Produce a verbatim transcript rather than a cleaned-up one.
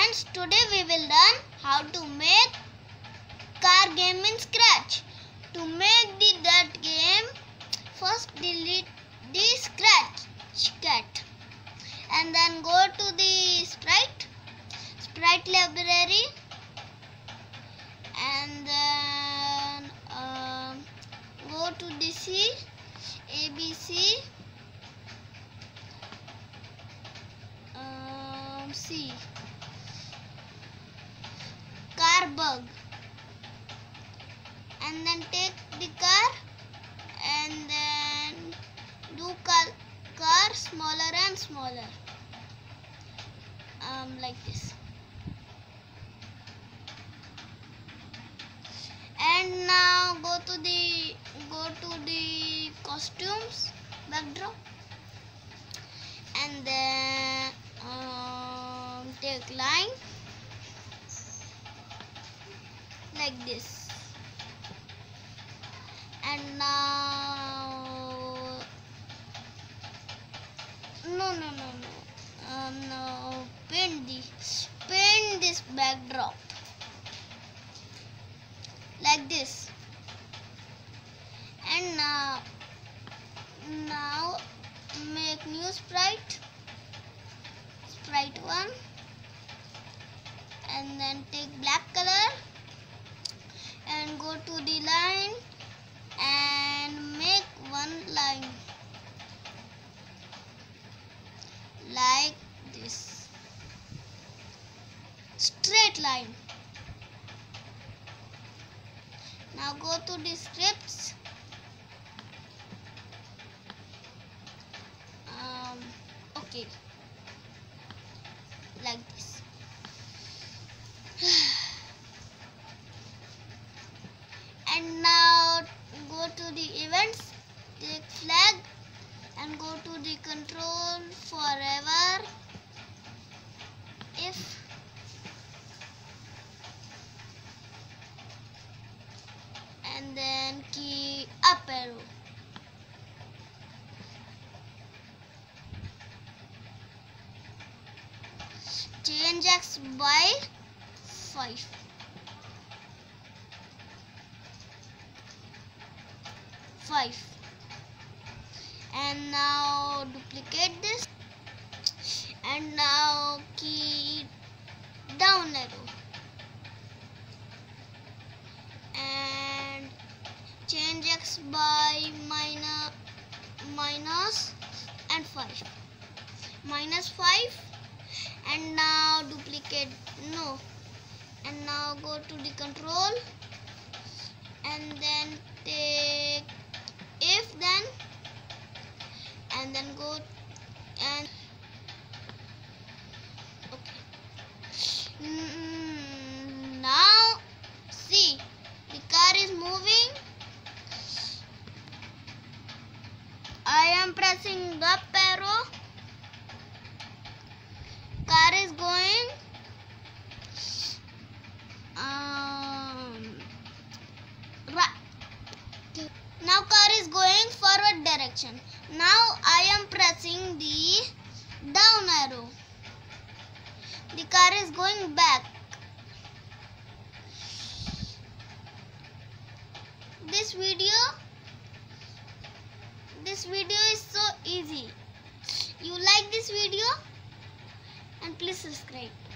friends, today we will learn how to make car game in Scratch. To make the that game, first delete the Scratch cat and then go to the sprite sprite library and then uh, go to the C A B C um, C car bug and then take the car and then do car, car smaller and smaller um, like this. And now go to the go to the costumes backdrop and then um, take line like this. And now no no no no um, no paint this paint this backdrop like this. And now now make new sprite sprite one and then take black color and go to the line and make one line like this, straight line. Now go to the scripts um, okay like this. And now go to the events, take flag and go to the control forever if and then key up arrow. Change X by five. Five. And now duplicate this and now key down arrow and change X by minus minus and five minus five and now duplicate no and now go to the control and then take if then and then go and okay. Mm, now see the car is moving. I am pressing the up arrow. Car is going um, right. Now car is going forward direction. Now I am pressing the down arrow. The car is going back. This video this video is so easy. You like this video and please subscribe.